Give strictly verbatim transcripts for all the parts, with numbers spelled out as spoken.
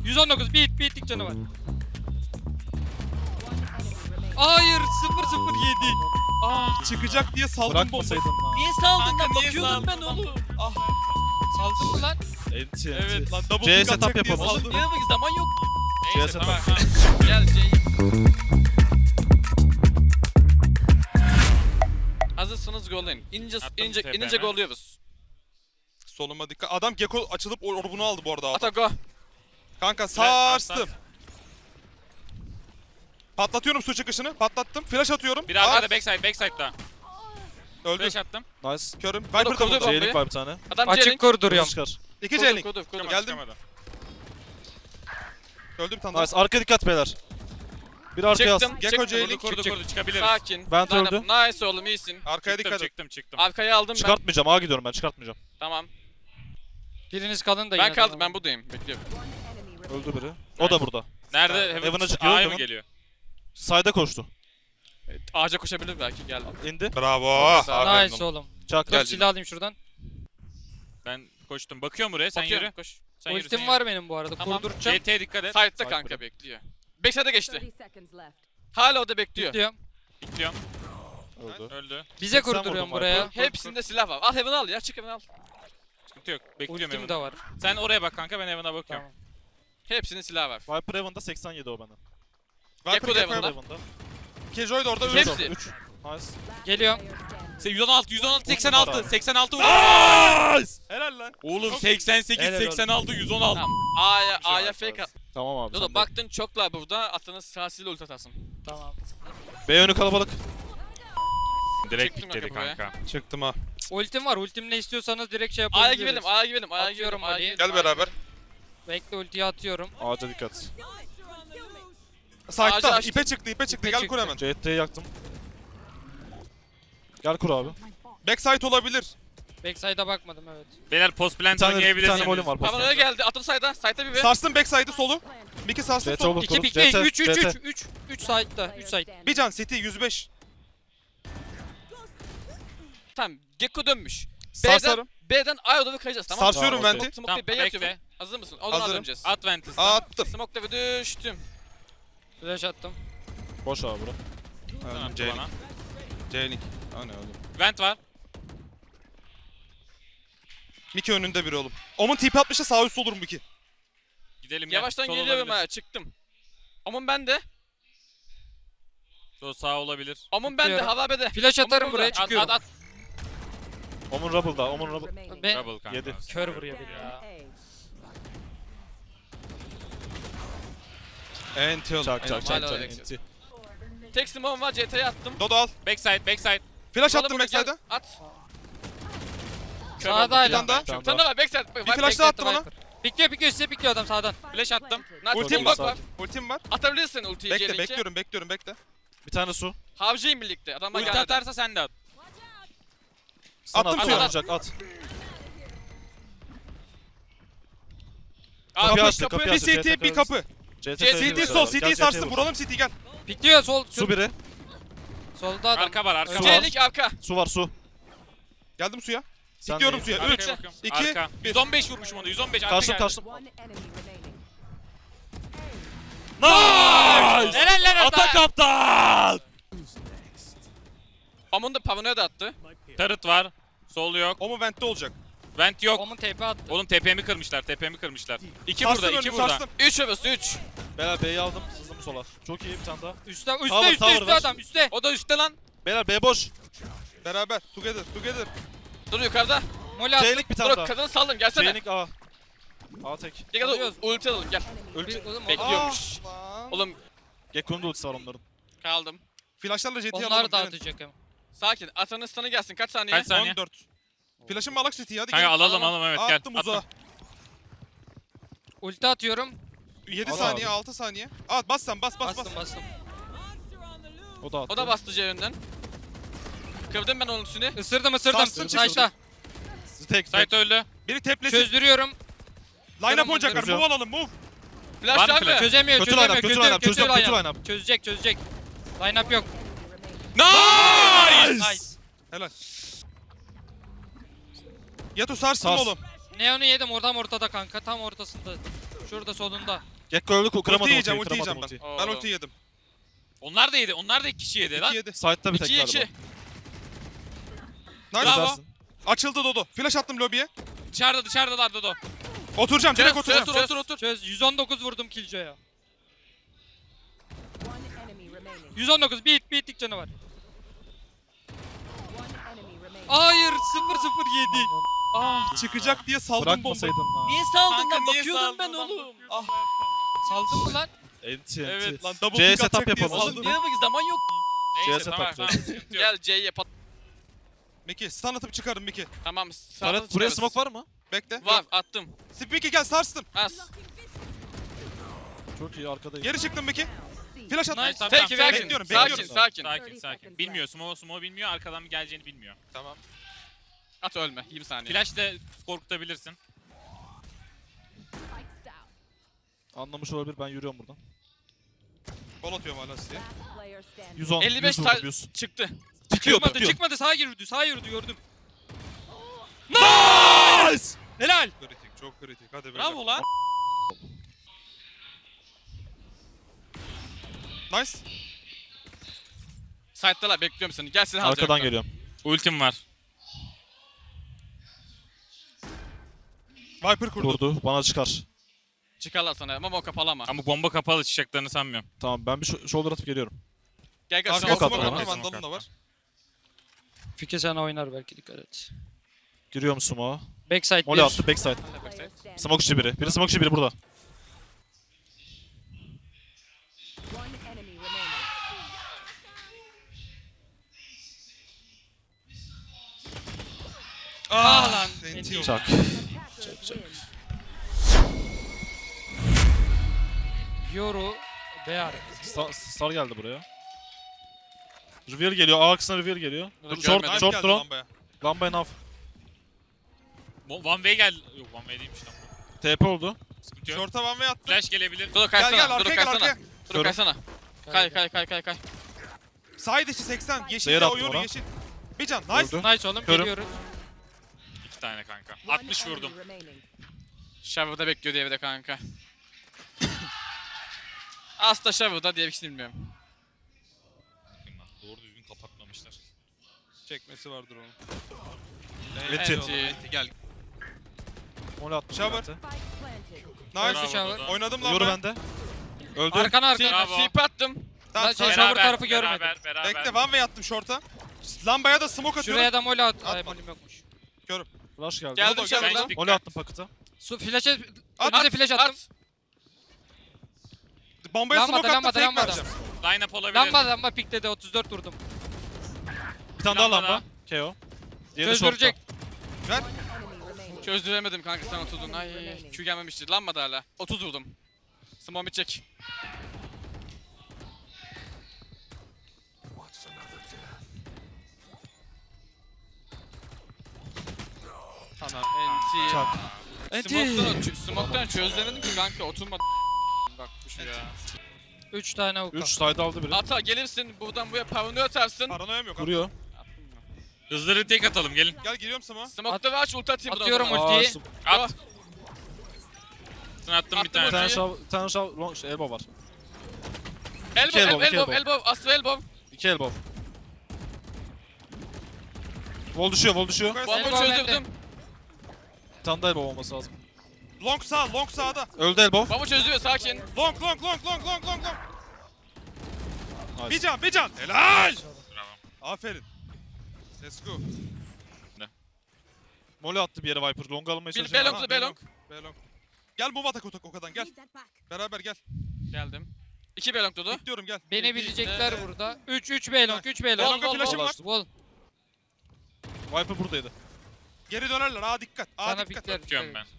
yüz on dokuz bir bir tık canı var. Hayır sıfır sıfır yedi. Ah çıkacak diye saldım bombayı. Bırakmasaydın lan. Niye saldın Kanka, lan? niye Bakıyordum ben saldın? oğlum. Ah Saldın mı lan? Enti enti. evet lan double C pick setup atacak diye yapalım. saldım. Niye bak zaman yok. Neyse C tamam. setup. Ha. Gel C'yi. Hazırsınız gollayın. İnince Attım inince tepeme. inince golluyoruz. Soluma dikkat. Adam Gekko açılıp orbunu aldı bu arada. Ata Adam. go. Kanka sarstım. Patlatıyorum su çıkışını. Patlattım. Flash atıyorum. Bir arkada At. backside, backside'da. Öldü. Flash attım. Nice. Körüm. Kurdu, Viper da kurdu. vurdu. Bombayı. C'lik var bir tane. Adam Açık C'nin. kur duruyorum. Çıkar. İki Kurdu, C'lik. kurdu, kurdu. Geldim. Çıkamadı. Öldü bir tane daha. Nice. Arka dikkat beyler. Bir arkaya Çıktım. as. Gekko Çıktım. C'lik. Kurdu kurdu çık. kurdu çıkabiliriz. Sakin. Vent Line öldü. up. Nice oğlum iyisin. Arkaya Çıktım dikkat et. çıktım çıktım. Arkaya aldım ben. Çıkartmayacağım. A gidiyorum ben. Çıkartmayacağım. Tamam. Biriniz kalın da yine. Ben kaldım. tamam. Ben buradayım. Bekliyorum. Öldü biri. O da burada. Nerede? Heaven, Heaven'a çıkıyor, A'ya mı Heaven. geliyor? Side'a koştu. Evet, ağaca koşabilir belki. Geldim. İndi. Bravo. Aferin Nice oğlum. Çak. Dur Gel. silah alayım şuradan. Ben koştum. Bakıyorum buraya. Sen Bakıyorum, yürü. Koş. Sen yürü. Ultim var benim bu arada. Tamam. Kurduracağım. C T'ye dikkat et. Side'da kanka bekliyor. Backside'e geçti. thirty seconds left. Hala o da bekliyor. Diyorum. Bekliyorum. Öldü. Öldü. Bize seksen kurduruyorum vurdum buraya. Viper. Hepsinde silah var. Al Heaven'ı al ya. Çık Heaven'ı al. Sıkıntı yok. Bekliyorum Ultim Heaven'ı. de var. Sen oraya bak kanka, ben Heaven'a bakıyorum. Tamam. Hepsinin silah var. Viper Heaven'da seksen yedi o benden. Viper Gekko da Gekko'ya Heaven'da. bak. Heaven'da. Killjoy da orada Hepsi. öldü. üç. Nice. Geliyorum. Sen yüz on altı, yüz on altı, seksen Ultim var altı, abi. seksen altı vur. Helal lan. Oğlum seksen sekiz, Helal seksen altı, yüz on altı. Tamam. A'ya Güzel, A'ya güzel. fake at. Tamam abi. Dodo sen de. baktın çoklar burada. Atını sağsıyla ulti atarsın. Tamam. B önü kalabalık. Direkt Çıktım pikledi kanka kanka. Çıktım ha. Ultim var. Ultim ne istiyorsanız direkt şey A'ya yapabiliriz. gidelim, A'ya gidelim, A'ya Atıyorum gidelim, A'ya Ali'yi. gidelim. Gel beraber. Bekle ultiyi atıyorum. Ağaca dikkat. Side'da. açtım. İpe çıktı, ipe çıktı. İpe Gel kur çıktı. hemen. C T'yi yaktım. Gel kur abi. Backside olabilir. Backside'a bakmadım evet. Beyler post Bir plant tane, bir oynayabilirsiniz. tane volüm var. Tamam posta. öyle geldi. Atın sayda. Sayda bir ver. Sarstım backside'ı solu. Miki sarstım C T solu. olur İki kurur. bir C T. üç üç C T. üç üç üç side'da üç side. Bir can City yüz beş. Tamam. Gekko dönmüş. B'den, Sarsarım. B'den A'ya doğru kayacağız tamam mı? Sarsıyorum Tamam, venti. Smoke'la Tamam, B'ye atıyorum. bekle. Hazır mısın? O zaman Hazırım. döneceğiz. At Ventus'tan. Attım. Smoke'la bir düştüm. Flash attım. Boş abi bura. Tamam, Öldüm C'lik. bana. C'lik. O ne oğlum? Vent var. Miki önünde biri oğlum. Omun tipi atmışsa sağ üst olur Miki. Gidelim ya. Yavaştan Sol geliyorum olabilir. ha. Çıktım. Amun bende. Sol sağ olabilir. Amun bende. Tutuyorum. Hava B'de. Flash atarım Ama buraya burada. At çıkıyorum. at at. Omun Rubble'da. Omun Rubble. Remaining. Ben Double kanka. Yedi. kör vuruyor beni ya. Enti oğlum. Çak çak Enti. çak Hala çak. öyle Enti. Tek smoke'um var. C T'ye attım. Dodo al. Backside, backside. Flash Oğlum attım bunu gel, backside'a. At. Sağda Bir hala. tane daha. Bir tane Bir tane daha. daha backside. Bir Bak, flash daha attı bana. Pikliyor pikliyor size pikliyor adam sağdan. Flash attım. Naç Ultim ultim var. bak var. Ultim var. Atabilirsin ultiyi Bekle C'ninki. bekliyorum bekliyorum bekle. Bir tane su. Havcıyım birlikte. Adam bak Ulti geldi. atarsa sen de at. Sana Attım at, suya. oynayacak, at. Aa, Kapıyı kapı, açtı, kapı. kapıyı Bir açtı. C T City bir kapı. C C T City sol City sarsın vuralım City gel. Pikliyor sol. Su biri. Solda adam. Arka var, arka Su var. var. C'lik arka. Su var su. Geldim suya. Sen Sikliyorum de- suya. Arkaya üç, bakıyorum. iki, Arka. bir. yüz on beş vurmuşum onu, yüz on beş. Arka Karşım geldi. karşım. One enemy remaining. Nice! Helal lan Ata ata. kaptan! Amun da Pavano'ya da attı. Tarıt var. Sol yok. O mu vent'te olacak? Vent yok. Omun tepe attı. Oğlum tepemi kırmışlar, tepemi kırmışlar. İki Sarstım burada, iki önünü burada. sarstım. üç öbürsü üç. Beyler B'yi aldım. Sızdım sola. Çok iyi bir tane daha. Üste üste Tower, üste tower üste ver. adam üste. O da üstte lan. Beyler B boş. Beraber. Together. Together. Dur yukarıda. Mol attı. C'lik bir tane Dur daha. kadını saldım gelsene. C'lik A. A tek. Gel gel Alıyoruz. ulti alalım gel. Ölecek. Oğlum, Bekle. onlar- Bekliyormuş. Ah, lan. Oğlum Gekko'nun da ultisi var onların. kaldım. Flashlarla J T'yi alalım. Onlar gelin. dağıtacak ama. Sakin. Atanın stun'ı gelsin. Kaç saniye? Kaç saniye? on dört. Flash'ın malak City'yi hadi Kanka gel. alalım alalım evet gel. Attım uzağa. Ulti atıyorum. yedi Al saniye, abi. altı saniye. At bas sen bas bas bas. Bastım bastım. O da attı. O da bastı C yönden. Kırdım ben onun üstünü. Isırdım ısırdım. Sarstın, Sayta. Tek Site tek. öldü. Biri teplesin. Çözdürüyorum. Line up Kırım, oynayacaklar. kırım. Move alalım move. Flash Var mı var flash? mı? Çözemiyor Kötü çözemiyor. line-up, kötü Kötü line-up, kötü çözeceğim, kötü line-up. line-up. Çözecek çözecek. Line up yok. Nice! Nice. Helal. Yato sarsın Sars. oğlum. Neon'u yedim oradan ortada kanka. Tam ortasında. Şurada solunda. Gekko öldü, kıramadım Ulti yiyeceğim, ultiyi, ulti kıramadım yiyeceğim ultiyi. ben. Ben Oo. ulti yedim. Onlar da yedi. Onlar da iki kişi yedi lan. İki yedi. Side'da bir tek ikiye iki. galiba. Nice. Bravo. Güzelsin. Açıldı Dodo. Flash attım lobiye. Dışarıda dışarıdalar Dodo. Oturacağım, direkt Çöz, oturacağım. çöz, otur otur. Çöz. yüz on dokuz vurdum Killjoy'a. One enemy remaining. yüz on dokuz. Bir hit, bir hitlik canı var. One enemy remaining. Hayır. sıfır sıfır yedi. Ah, çıkacak diye saldım bombayı. Bırakmasaydın lan. Niye saldın Kanka, lan? niye Bakıyordum saldın ben lan? oğlum. Saldın mı lan? Enti Evet, enti. lan double C pick setup atacak diye yapalım. saldım. Niye bak zaman yok. Neyse C tamam setup tamam. Sıkıntı yok. Gel C'ye pat. Miki stun atıp çıkarım Miki. Tamam. Taret, buraya smoke var mı? Bekle. Var attım. Miki gel sarstım. As. Çok iyi arkadayım. Geri çıktım Miki. Flash attım. Nice. Tamam, Tek tamam. sakin. Bekliyorum, Sakin bekliyorum. sakin. Sakin sakin. Bilmiyor. Smo Smo bilmiyor. Arkadan bir geleceğini bilmiyor. Tamam. At ölme. yirmi saniye. Flash de korkutabilirsin. Spikes down. Anlamış olabilir, ben yürüyorum buradan. Bol atıyorum hala size. Last player standing. yüz on, elli beş yüz vurdum, sal- yüz. çıktı. Çıkıyor, Çıkmadı, tutuyor. çıkmadı. Sağa yürüdü, sağa yürüdü gördüm. Nice! Helal. Kritik, çok kritik. Hadi böyle. Bravo lan. Nice. Side'dalar bekliyorum seni. Gel seni alacağım. Arkadan geliyorum. Ultim var. Viper kurdu. Kurdu, bana çıkar. Çıkarlar sana ama o kapalı ama. Ama bomba kapalı çıkacaklarını sanmıyorum. Tamam, ben bir sho- shoulder atıp geliyorum. Gel gel. Arkaya smoke smoke attı attım. bana. Vandal'ın da var. Fikir sana oynar belki, dikkat et. Giriyorum smoke'a. Backside Molly bir. attı, backside. Player standing. Smoke içi biri. Biri smoke içi biri burada. One enemy remaining. Ah lan, N T N T. oldu. Çak. Attackers win. Yoru. Bear. Star, Star geldi buraya. Reveal geliyor, A arkasına reveal geliyor. Bunu Dur, short, görmedim. Nice short geldi drone. lambaya. Lamba enough. Mo- One way gel. Yok one way değilmiş lan. T P oldu. Sıkıntı yok. Short'a one way attım. Flash gelebilir. Dur Gel gel kaysana. Dur arkaya gel kaysana. arkaya. Dur Körüm. kaysana. Kay kay kay kay kay. Side içi seksen. Yeşil Değer de attım oyunu ona. yeşil. Bir can. Nice. Öldü. Nice oğlum, Körüm. geliyoruz. İki tane kanka. One altmış enemy vurdum. remaining. Shower'da bekliyor diye bir de kanka. Aslında Shower'da diye bir şey bilmiyorum. Doğru düzgün kapatmamışlar. Çekmesi vardır onun. Enti. Enti. Gel. Molly attı. Shower. Spike planted. Nice. Bravo shower. Dodo. Oynadım Yoru lan ben. bende. Öldü. Arkana arkana. Bravo. T P attım. Tamam, Lan sağ- şey- shower tarafı beraber, görmedim. beraber. Bekle one way attım short'a. Lambaya da smoke atıyorum. Şuraya da mole at. Ay Atma. molim yokmuş. Flash geldi. Geldim Dodo, Shower'da. gel. Dikkat. Molly attım pakıta. Su flash'e At, önünüze flash attım. Bombaya Lambada, smoke attım, lambada, fake lambada. vereceğim. Line up olabilir. Lamba lamba pikledi, otuz dört vurdum. Bir tane daha Lambada. lamba. K O. Diğeri short'ta. Çözdürecek. Ver. One enemy remaining. Çözdüremedim kanka sen oturdun. Ay Q gelmemişti. Lanmadı hala. otuz vurdum. Small bitecek. Tamam. Enti. Çak. Smoke'tan, çö- smoke'tan çözdüremedim ki kanka oturmadı. Bak bu şu ya. üç tane avuka. üç side aldı biri. Ata gelirsin buradan buraya paranoya atarsın. Paranoyam yok. Vuruyor. Hızlı retake atalım gelin. Gel giriyorum smoke'a. Smoke'ta ve aç ulti atayım buradan. Atıyorum o zaman. ulti. ultiyi. Aa, su- At. Sen attım bir Attım Bir tane. tane ultiyi. şav, bir tane şav, long, şey, elbow var. Elbow, elbow, iki elbow, elbow, elbow. elbow, Astra elbow. İki elbow. Wall düşüyor, wall düşüyor. Yukarı Bomba Elbow çözdürdüm. Bir tane daha elbow olması lazım. Long sağ, long sağda. Öldü elbow. Bomba çözüyor sakin. Long, long, long, long, long, long, long. Nice. Bir can, bir can. Helal. Bravo. Aferin. Let's go. Molly attı bir yere Viper. Long alınmaya Bir çalışıyor. belong, Aha, belong. Belong. Gel move atak otak okadan gel. Beraber gel. Geldim. İki belong Dodo. Bekliyorum gel. Beni bilecekler burada. üç üç Beylong, üç Beylong. Belong'a Wall, flash'ım wall, var. Wall. Viper buradaydı. Geri dönerler. Aa dikkat. Aa Sana dikkat. pikler. Tutuyorum ben.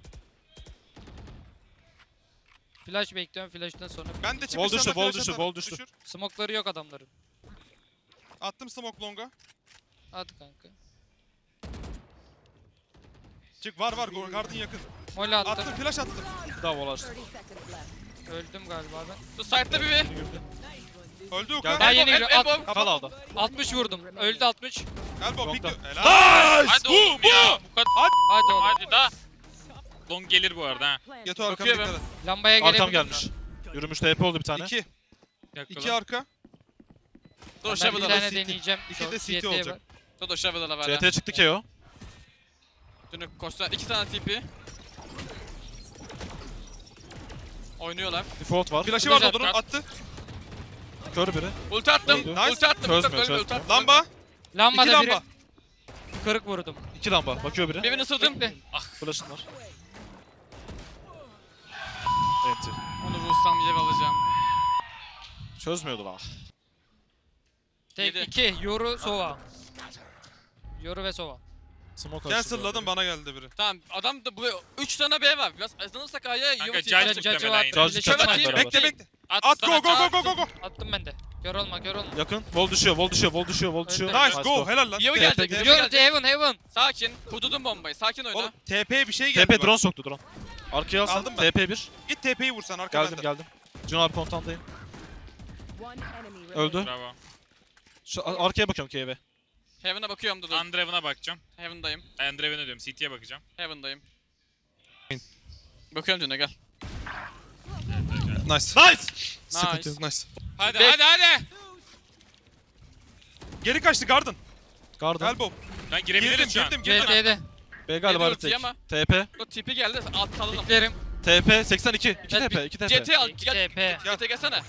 Flash bekliyorum, flash'tan sonra. Ben de Wall çıkışlarda düştü, wall flash düştü, atarım. wall düştü. Düşür. Smoke'ları yok adamların. Attım smoke long'a. Hadi kanka. Çık var var. Garden yakın. Mole attım. Attım flash attım. Bir daha wall açtı. thirty seconds left. Öldüm galiba ben. Dur side'da bir bir. Öldü Gel, Oka. Ben yeni Elbow, giriyorum. elbow. Kal aldı. altmış vurdum. Öldü altmış. Elbow Long'da. pikliyor. Helal. Hadi oğlum ya. Bu kadar. Hadi oğlum. Hadi da. Long gelir bu arada ha. Planted. Geto arkana Bakıyor dikkat et. Lambaya gelebilir. Arkam gelmiş. Yürümüş T P oldu bir tane. İki. Yakala. İki arka. Dodo Ben bir shovel'la tane City. deneyeceğim. İki de Short City C T olacak. var. Dodo shovel'la var C ya. T çıktı K O. Dönük koşsa iki tane T P. Oynuyorlar. Default var. Flash'ı var Flash Dodo'nun attı. attı. Kör biri. Ulti attım. Öldü. Nice. Ulti attım. Çözmüyor, Ulti attım. çözmüyor. Ulti attım. Lamba. Lambada İki biri. lamba. Kırık vurdum. İki lamba. Bakıyor biri. Birini ısırdım. Bekle. Flash'ın var. Enti. Onu vursam yer alacağım. Çözmüyordu lan. Yedi. Tek iki. Yoru Sova. Yoru ve Sova. Smoke Cancel'ladım bana geldi biri. Tamam adam da bu üç tane B var. Biraz azlanırsak A'ya iyi Kanka, olur. Judge Judge çıktı Judge hemen var. yine. Judge Flash çıktı atayım. beraber. Bekle bekle. At, At sana go go go go go. Attım ben de. Kör olma kör olma. Yakın. Wall düşüyor, wall düşüyor, wall düşüyor, wall düşüyor. Öldü. Nice go helal lan. Yoru T P gelecek. gidiyor. Yoru Yoru gelecek. Heaven Heaven. Sakin. Kurdudum bombayı. Sakin oyna. Oğlum T P'ye bir şey geldi. T P bak. drone soktu drone. Arkaya alsan Aldım ben. T P bir. Git T P'yi vursan arka Geldim bende. geldim. Cun abi kontandayım. One enemy Öldü. remaining. Bravo. Şu a- arkaya bakıyorum K'ye. Heaven'a bakıyorum Dodo. Andreven'a bakacağım. Heaven'dayım. Andreven'a diyorum. C T'ye bakacağım. Heaven'dayım. Bakıyorum Dün'e gel. Nice. Nice! Sıkıntı Nice. yok nice. Hadi Bek- hadi hadi. Geri kaçtı Garden. Garden. Elbow. Ben girebilirim Girdim şu an. girdim girdim. C T'de. B galiba Geliyor tek. ama. T P. O tipi geldi. At salalım. Beklerim. T P seksen iki. iki Evet, T P. iki T P. C T al. İki Gel. T P. C T gelsene.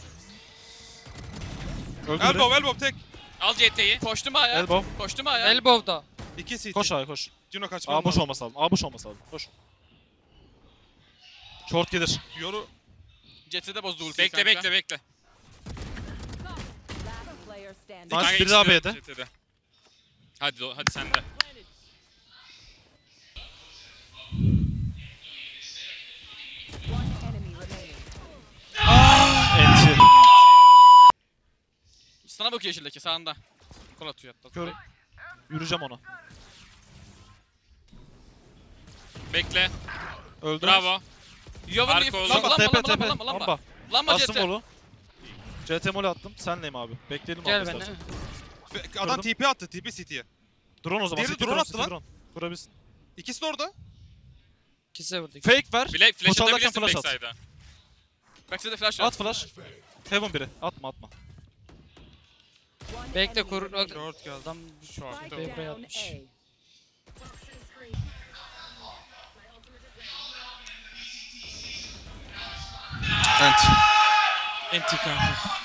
Öldü biri. Elbow elbow tek. Al C T'yi. Koştum A'ya. Elbow. Koştum A'ya. Elbow'da. İki C T. Koş abi koş. Cino kaçmam A boş lazım. olması lazım. A boş olması lazım. Koş. Short gelir. Yoru. C T'de bozdu ultiyi Bekle kanka. bekle bekle. Last player standing. Nice, Kanka, biri ikisi daha de B'de. C T'de. Hadi do- hadi sen de. One enemy remaining. Enti. Sana bakıyor yeşildeki sağında. Kol atıyor hatta. Kör. Yürüyeceğim ona. Bekle. Öldü. Bravo. Yovan Arka if. oldu. Lamba Lamba lamba T P lamba T P. lamba lamba. Lamba. Lamba C Bastım T. golü. C T mole attım. Senleyim abi. Bekleyelim Gel abi beni. istersen. Be- Adam T P attı. T P C T'ye. Drone o zaman. Diğeri City drone attı City lan. Drone. Kurabilsin. İkisi de orada. İkisi de vurdu. Fake ver. Bile flash Boşaldırken atabilirsin flash at. backside'a. Backside'de flash var. At flash. Heaven biri. Atma atma. One Bekle enemy kur. remaining. Short geldi. Adam Spike Buraya down atmış. A. Ent. Enti kanka.